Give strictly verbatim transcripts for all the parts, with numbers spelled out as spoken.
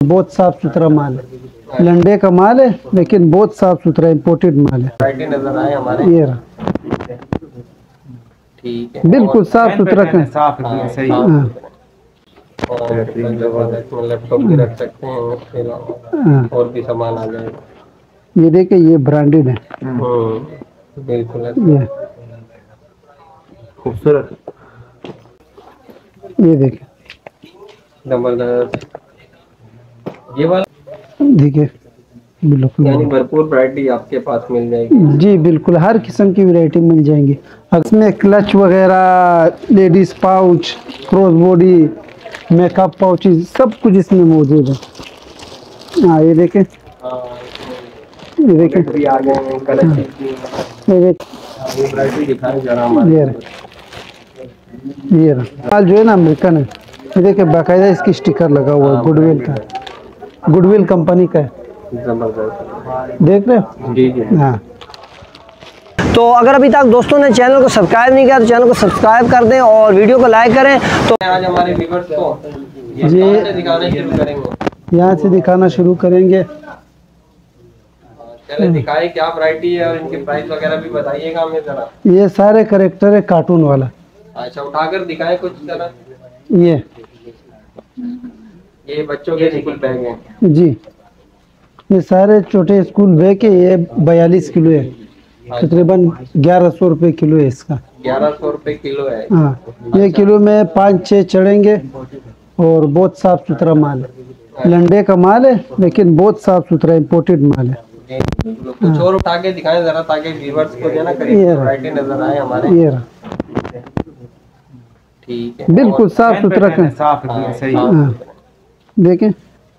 बहुत साफ सुथरा माल है, लंडे का माल है लेकिन बहुत साफ सुथरा इम्पोर्टेड माल है। नजर आए हमारे ये रहा, ठीक है, बिल्कुल साफ सुथरा का साफ है, सही है। लैपटॉप भी रख सकते हैं, उसके अलावा और भी सामान आ जाएगा। ये देखे, ये ब्रांडेड है, बिल्कुल ये खूबसूरत, ये देखे जबरदस्त। ये वाला देखिए, बिल्कुल यानी भरपूर वैरायटी आपके पास मिल जाएगी। जी बिल्कुल, हर किस्म की वैरायटी मिल जाएंगी। इसमें क्लच वगैरह, ladies pouch, cross body, makeup pouch, सब कुछ इसमें मौजूद है। हाँ ये देखें, ये देखें, भी आ गए हैं, कलर चीज भी ये देखें, ये वैरायटी दिखाएं जरा हमारे। ये रहा, ये रहा माल जो है ना अमेरिकन है। ये देखिए, बाकायदा इसकी स्टिकर लगा हुआ है, गुडविल का, गुडविल कंपनी का है। जबरदस्त, देख रहे हो? जी जी। हाँ, तो अगर अभी तक दोस्तों ने चैनल को सब्सक्राइब नहीं किया तो चैनल को सब्सक्राइब कर दें और वीडियो को लाइक करें। तो आज हमारे व्यूअर्स को ये जी कहाँ से दिखाना शुरू करेंगे? यहाँ से दिखाना शुरू करेंगे। चले दिखाए क्या वैरायटी है और इनके प्राइस वगैरह भी बताइएगा हमें जरा। ये सारे करेक्टर है कार्टून वाला। अच्छा, उठाकर दिखाए कुछ जरा। ये ये बच्चों के स्कूल बैग हैं जी, ये सारे छोटे स्कूल बैग के, ये बयालीस किलो है, तकरीबन ग्यारह सौ रुपये किलो है इसका। ग्यारह सौ रुपये किलो है। हाँ, ये किलो में पाँच छः चढ़ेंगे और बहुत साफ सुथरा माल है, लंडे का माल है लेकिन बहुत साफ सुथरा इम्पोर्टेड माल है। कुछ और उठा के दिखाएं जरा ताकि व्यूअर्स को जो है ना करीब वैरायटी नजर आए हमारे। ये रहा, ठीक है, बिल्कुल साफ सुथरा का, साफ है, सही है। हाँ देखें,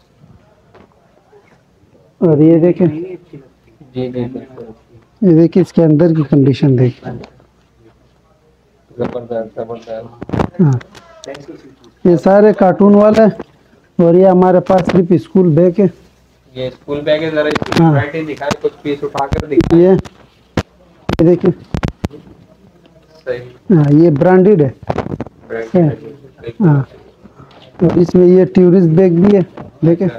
और ये देखें, जी जी बिल्कुल, ये देखिए, इसके अंदर की कंडीशन देखिए। जबरदस्त जबरदस्त। हाँ, ये सारे कार्टून वाले हैं और ये हमारे पास सिर्फ स्कूल बैग है। ये स्कूल बैग है, जरा इसकी हाँ। वैरायटी दिखाएं, कुछ पीस उठाकर दिखाएं। ये ये देखिए, सही, हाँ ये ब्रांडेड है। हाँ, और इसमें ये टूरिस्ट बैग भी है, देखें,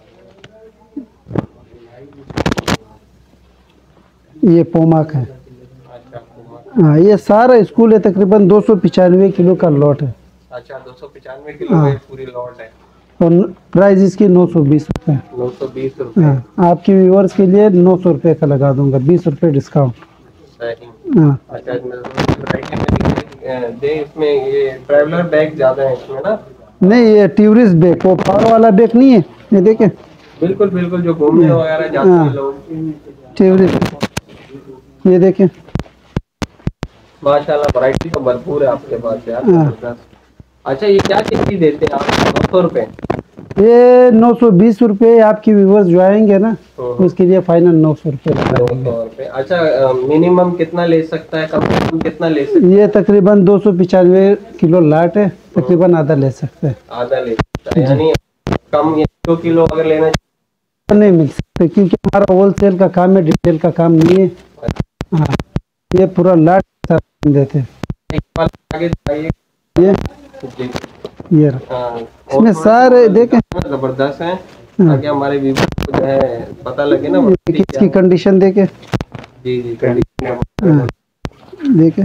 ये पोमा का है। हाँ, ये सारा स्कूल है, तकरीबन दो सौ पचानवे किलो का लॉट है। अच्छा, दो सौ पचानवे किलो में पूरी लॉट है और प्राइस इसकी नौ सौ बीस रुपये। नौ सौ बीस रुपये। हाँ, आपकी व्यूअर्स के लिए नौ सौ रुपये का लगा दूंगा, बीस रुपये डिस्काउंट। सही। हाँ, अच्छा, वैरायटी में दे, इसमें ये ट्रैवलर बैग ज्यादा है इसमें ना? नहीं, ये टूरिस्ट बैग, वो पावर वाला बैग नहीं है, ये देखें, बिल्कुल बिल्कुल, जो घूमने वगैरह जाते हैं लोग, टूरिस्ट, ये देखें। माशाल्लाह वैरायटी तो भरपूर है आपके पास यार। अच्छा, ये क्या चीज की देते हैं आप? नौ सौ रुपये? ये नौ सौ बीस रुपये, आपकी व्यूवर्स जो आएंगे ना उसके लिए फाइनल नौ सौ रुपये लगा देंगे। अच्छा, मिनिमम कितना ले सकता है, कम से कम कितना ले सकता है? ये तकरीबन दो सौ पचानवे किलो लाट है, तकरीबन आधा ले सकते हैं। आधा ले सकता है, यानी कम दो किलो अगर लेना नहीं मिल सकते क्योंकि हमारा होलसेल का काम है, डिटेल का काम नहीं है। हाँ, ये पूरा लाट देते हैं। आगे दिखाइए। ये ये इसमें सारे देखें, जबरदस्त है, ताकि हमारे व्यूअर्स को जो है पता लगे ना इसकी कंडीशन देखे। जी जी, कंडीशन देखे,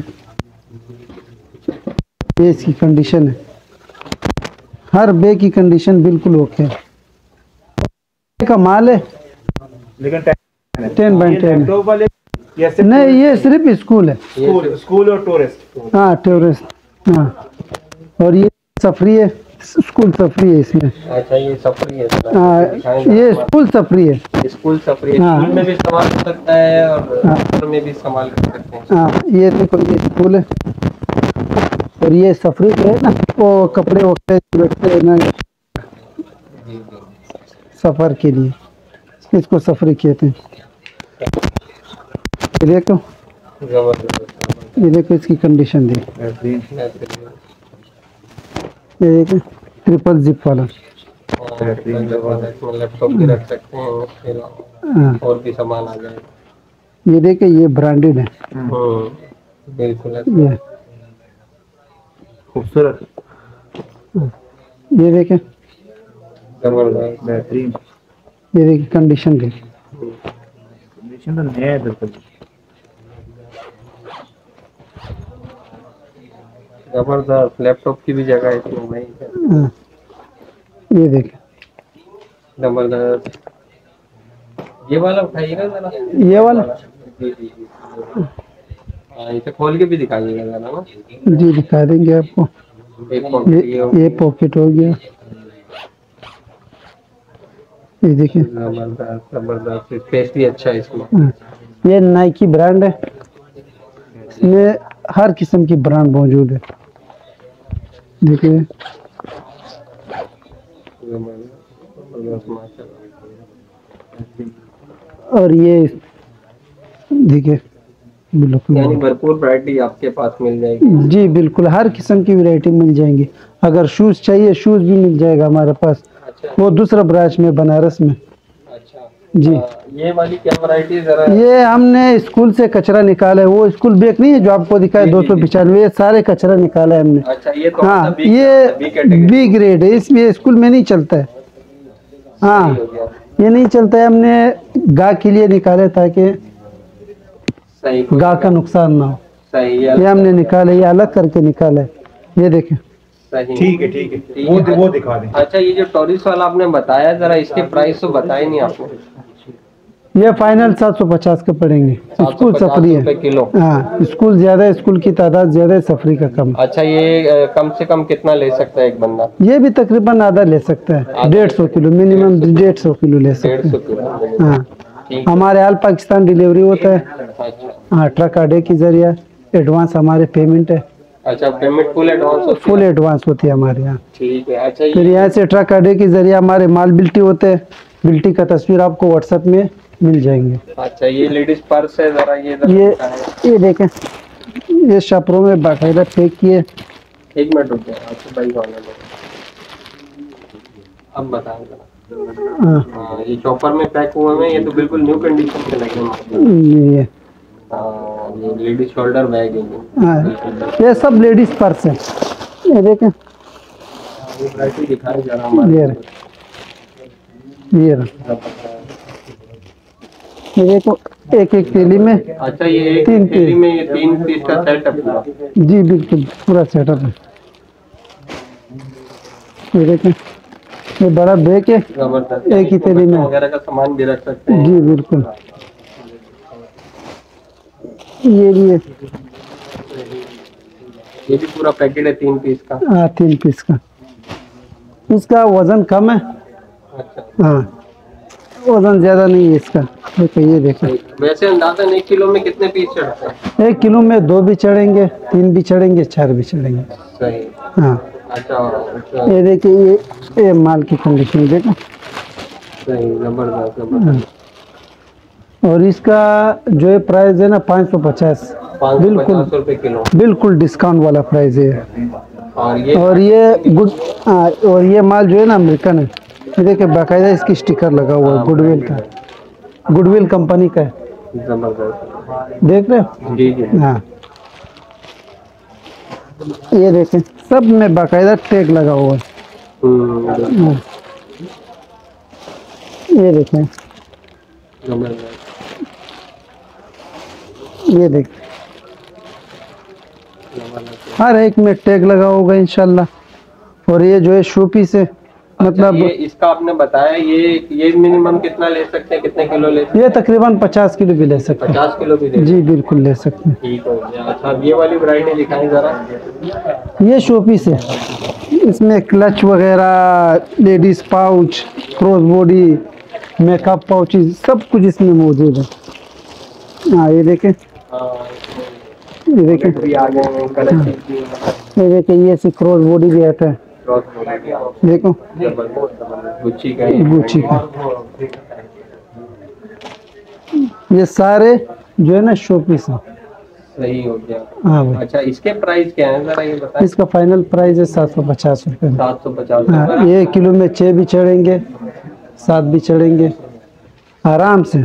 ये इसकी कंडीशन है, हर बैग की कंडीशन बिल्कुल ओके है, का माल है लेकिन टेन बाई टेन। नहीं, ये सिर्फ स्कूल है, स्कूल स्कूल और टूरिस्ट। हाँ टूरिस्ट, हाँ, और ये सफरी है, स्कूल सफरी है इसमें। अच्छा, ये सफरी है। हाँ, ये स्कूल सफरी है। स्कूल सफरी है, हाँ। स्कूल में भी इस्तेमाल कर सकता है और घर में भी इस्तेमाल कर सकते हैं। हाँ, ये देखो, ये स्कूल है और ये सफरी है ना, वो कपड़े वगैरह रखते हैं ना सफर के लिए, इसको सफरी कहते हैं। ये देखो, ये देखो इसकी कंडीशन देख, ये देखो ट्रिपल जिप वाला। लैपटॉप भी रख सकते हैं, उसके अलावा हाँ, और भी सामान आ जाएगा। ये देखे, ये ब्रांडेड है, बिल्कुल ये खूबसूरत, ये देखे, जबरदस्त। बेहतरीन ये देखिए कंडीशन के कंडीशन तो नया है बिल्कुल। जबरदस्त, लैपटॉप की भी जगह है इसमें नहीं है। हाँ, ये देखिए जबरदस्त। ये वाला उठाइएगा जरा। ये वाला जी जी जी। हाँ, इसे खोल के भी दिखाइएगा जरा ना। जी दिखा देंगे आपको। एक पॉकेट ये ये हो ये पॉकेट हो गया। ये देखिए जबरदस्त जबरदस्त, स्पेस भी अच्छा है इसमें। हाँ, ये नाइकी ब्रांड है। इसमें हर किस्म की ब्रांड मौजूद है। देखिए जबरदस्त माशाल्लाह। और ये देखिए बिल्कुल यानी भरपूर वैरायटी आपके पास मिल जाएगी। जी बिल्कुल हर किस्म की वैरायटी मिल जाएंगी। अगर शूज चाहिए शूज भी मिल जाएगा हमारे पास। अच्छा वो दूसरा ब्रांच में बनारस में। अच्छा जी। आ, ये वाली क्या वैरायटी जरा। ये हमने स्कूल से कचरा निकाला है। वो स्कूल बैग नहीं है जो आपको दिखाया जी, दो जी, सौ जी। पिचानवे, ये सारे कचरा निकाला है हमने। अच्छा ये तो हाँ बी ये बी कैटेगरी बी ग्रेड है, इसमें स्कूल में नहीं चलता है। हाँ हो गया। ये नहीं चलता है। हमने गाय के लिए निकाले ताकि सही गाय का नुकसान ना हो। सही ये है हमने निकाले, ये अलग करके निकाला है। ये देखें सही। ठीक है ठीक है ठीक वो है। वो दिखा दें। अच्छा ये जो टॉरिस वाला आपने बताया जरा इसके प्राइस तो बताए नहीं आपने। ये फाइनल सात सौ पचास के पड़ेंगे। स्कूल सफरी रुपए है। किलो। हाँ स्कूल ज्यादा है, स्कूल की तादाद ज्यादा है, सफरी का कम। अच्छा ये अ, कम से कम कितना ले सकता है एक बंदा। ये भी तकरीबन आधा ले सकता है। डेढ़ सौ किलो मिनिमम डेढ़ सौ किलो ले डेढ़ सकते सौ हैं। किलो। हाँ ठीक हमारे हाल पाकिस्तान डिलीवरी होता है। अच्छा हाँ ट्रक अड्डे के जरिए एडवांस हमारे पेमेंट है। अच्छा पेमेंट फुल एडवांस होती फुल है। एडवांस होती है हमारे यहाँ। ठीक है। अच्छा फिर ये यहाँ से ट्रक अड्डे के जरिए हमारे माल बिल्टी होते हैं। बिल्टी का तस्वीर आपको व्हाट्सएप में मिल जाएंगे। अच्छा ये लेडीज पर्स है जरा ये जरा ये दिखाएं। ये देखें ये शपरों में बाकायदा पैक किए। एक मिनट रुक जाए आपको भाई होने दो। अब बताएं जरा। हाँ हाँ ये चॉपर में पैक हुए हैं, ये तो बिल्कुल न्यू कंडीशन के लगे हैं। ये हाँ ये लेडीज शोल्डर बैग है ये। हाँ ये सब लेडीज पर्स है। ये देखें ये वैरायटी दिखाएं जरा हमारे। ये रहे, ये रहा। ये देखो एक एक थैली में। अच्छा ये एक तीन थैली पीस। में ये तीन पीस का सेट है पूरा। जी बिल्कुल पूरा सेटअप है। ये देखें ये बड़ा बैग है। जबरदस्त। एक ही थैली में। वगैरह का सामान भी रख सकते हैं। जी बिल्कुल ये भी है। ये भी पूरा पैकेट है तीन पीस का। हाँ तीन पीस का। इसका वजन कम है। अच्छा हाँ वजन ज्यादा नहीं है इसका। देखो ये देखो वैसे अंदाजन एक किलो में कितने पीस चढ़ते हैं। एक किलो में दो भी चढ़ेंगे, तीन भी चढ़ेंगे, चार भी चढ़ेंगे। सही। हाँ अच्छा अच्छा ये देखिए ये ये माल की कंडीशन देखो। सही जबरदस्त जबरदस्त। और इसका जो है प्राइस है ना पाँच सौ पचास। पाँच सौ बिल्कुल पचास रुपए किलो। बिल्कुल डिस्काउंट वाला प्राइस है। और ये और ये गुड हाँ और ये माल जो है ना अमेरिकन है। ये देखिए बाकायदा इसकी स्टिकर लगा हुआ है गुडविल का। गुडविल कंपनी का है। जबरदस्त। देख रहे हो। जी जी। हाँ ये देखें सब में बाकायदा टैग लगा हुआ है। हम्म, हाँ। ये देखें जबरदस्त। ये देखें हर एक में टैग लगा होगा इंशाल्लाह। और ये जो है शो पीस है मतलब अच्छा, ये इसका आपने बताया ये ये मिनिमम कितना ले सकते हैं, कितने किलो ले सकते ये तकरीबन पचास किलो भी ले हैं। सकते हैं। पचास किलो भी ले जी बिल्कुल ले सकते हैं। ठीक हो गया। अच्छा अब ये वाली वैरायटी दिखाएं जरा। ये शो पीस है। इसमें क्लच वगैरह, ladies pouch, cross body, makeup pouch सब कुछ इसमें मौजूद है। हाँ ये देखें हाँ, ये देखें भी आ गए हैं, कलर चीज भी है। ये देखें ये सी क्रॉस बॉडी भी आता है। क्रॉस बॉडी भी है। देखो जबरदस्त जबरदस्त। गुच्ची का ये। गुच्ची का। ये सारे जो है ना शो पीस है। सही हो गया। हाँ भाई अच्छा इसके प्राइस क्या है जरा ये बताएं। इसका फाइनल प्राइस है सात सौ पचास रुपये। सात सौ पचास हाँ ये किलो में छः भी चढ़ेंगे, सात भी चढ़ेंगे आराम से।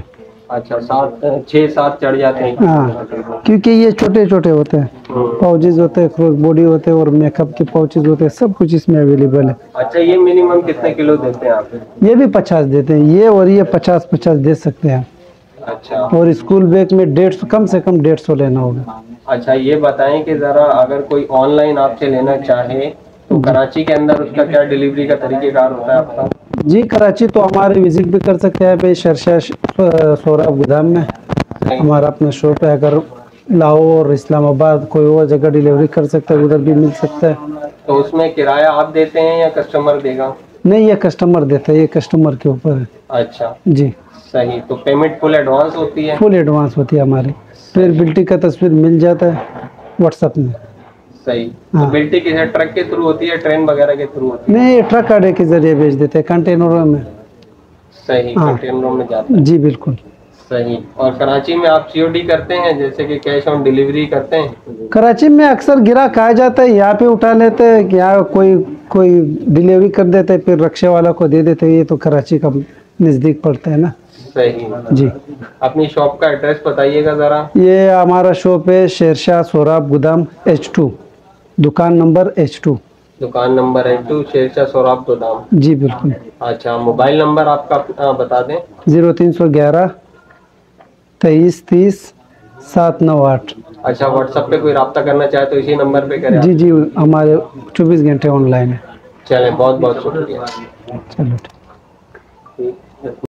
अच्छा, सात छः सात चढ़ जाते हैं। हाँ, क्योंकि ये छोटे छोटे होते हैं, पाउचेज होते हैं, क्रॉस बॉडी होते हैं और मेकअप के पाउचेज होते हैं, सब कुछ इसमें अवेलेबल है। अच्छा, ये मिनिमम कितने किलो देते हैं आप? ये भी पचास देते हैं, ये और ये पचास पचास दे सकते हैं। अच्छा। और स्कूल बैग में डेढ़ सौ, कम से कम डेढ़ सौ लेना होगा। अच्छा, ये बताएं कि ज़रा अगर कोई ऑनलाइन आपसे लेना चाहे तो कराची के अंदर उसका क्या डिलीवरी का तरीक़ेकार होता है आपका? जी, कराची तो हमारे विजिट भी कर सकते हैं भाई, शरशा सोहराब गोदाम में हमारा अपना शॉप है। अगर लाहौर, इस्लामाबाद, कोई और जगह डिलीवरी कर सकते हैं, उधर भी मिल सकता है। तो उसमें किराया आप देते हैं या कस्टमर देगा? नहीं, ये कस्टमर देता है, ये कस्टमर के ऊपर है। अच्छा जी, सही। तो पेमेंट फुल एडवांस होती है? फुल एडवांस होती है हमारी। फिर बिल्टी का तस्वीर मिल जाता है व्हाट्सएप में। सही। हाँ। तो बिल्टी किसी ट्रक के थ्रू होती है, ट्रेन वगैरह के थ्रू होती है? नहीं, ट्रक गाड़ी के जरिए भेज देते हैं, कंटेनरों में। सही, हाँ। कंटेनरों में जाता है। जी बिल्कुल। सही। और कराची में आप सीओडी करते हैं, जैसे कि कैश ऑन डिलीवरी करते हैं? कराची में अक्सर गिराक आ जाता है, यहाँ पे उठा लेते हैं, यहाँ कोई कोई डिलीवरी कर देते हैं, फिर रिक्शे वाला को दे देते हैं। ये तो कराची का नज़दीक पड़ता है ना। सही जी। अपनी शॉप का एड्रेस बताइएगा ज़रा। ये हमारा शॉप है शेरशाह सोहराब गोदाम एच टू, दुकान नंबर एच टू। दुकान नंबर है टू, शेरशाह सोहराब गोदाम। जी बिल्कुल। अच्छा, मोबाइल नंबर आपका आ, बता दें। जीरो तीन सौ ग्यारह तेईस तीस सात नौ आठ। अच्छा, व्हाट्सएप पे कोई रब्ता करना चाहे तो इसी नंबर पे करें? जी जी, हमारे चौबीस घंटे ऑनलाइन है। चलें, बहुत बहुत शुक्रिया। चलो ठीक।